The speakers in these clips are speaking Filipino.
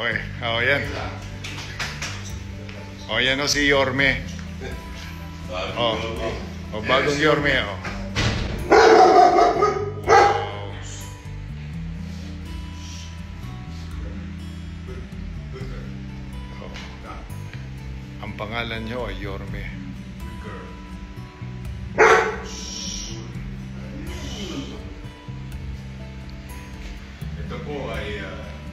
Okay. Oh, yan. Oh, yan o si Yorme. Oh, oh, bagong Yorme. Oh. Ang pangalan nyo ay Yorme. Ito po ay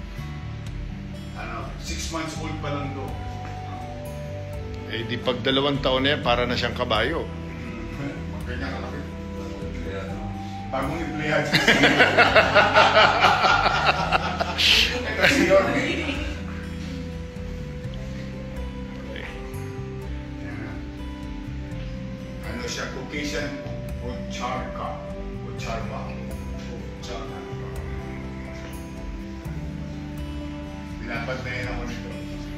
6 months old pa lang to. Eh di pag 2 taon na yan, para na siyang kabayo. Magkanya kalaki. Bagong empleyado. Ito si Yorme. Ano siya? Caucasian Ocharka. Ocharma. Binabantayan ako nito.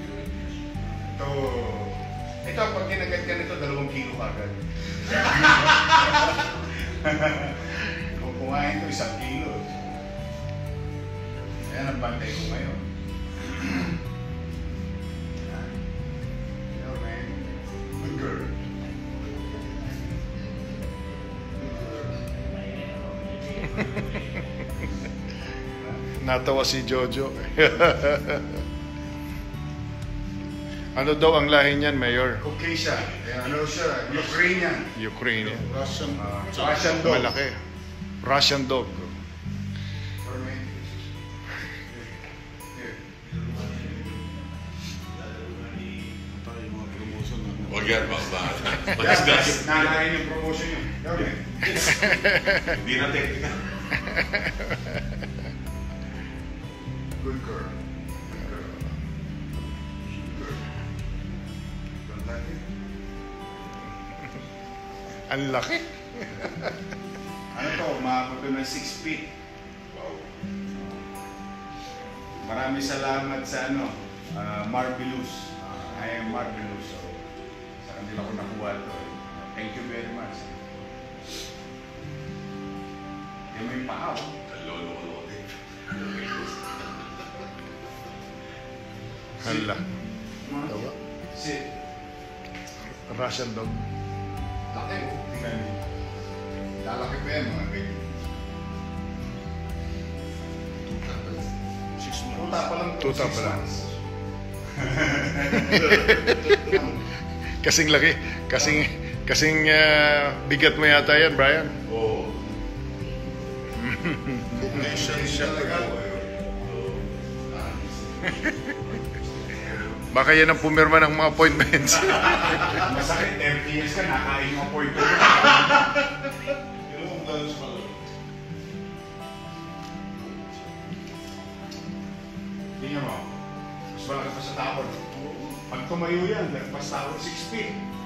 Ito, pag kinagat ka nito, 2 kilo kagad. Kung kumain ito, 1 kilo. Ayan ang bantay ko ngayon. You know, man. Good girl. Natawa si Jojo. Ano daw ang lahi niyan, Mayor? Caucasian. Ano siya? Ukrainian. Ukrainian. Russian dog. Malaki. Russian dog. Huwag yan, mga nanahin yung promotion yun. Hindi na teknika. Good girl. Ang laki. Ano to? Umabot ng 6 feet. Wow. Maraming salamat sa Marvelous. I am Marvelous. So, sa kanila ko nakuha to. Thank you very much. Yung may paaw. Lolo. Hala. Sit. Russian dog. Laki mo. Tingnan mo. Lalaki pa yan mga ganyan. 6 months. Tuta pa lang. Tuta pa 6 lang. months. Kasing laki. Kasing bigat mo yata yan, Brian. Oo. Caucasian Shepherd. Baka yan ang pumirma ng mga appointments. Masakit, 30 years ka, nakain mo po ito. Tingnan mo, mas malaki pa sa tawad. Pag tumayo yan, nagpas tawad 6 feet.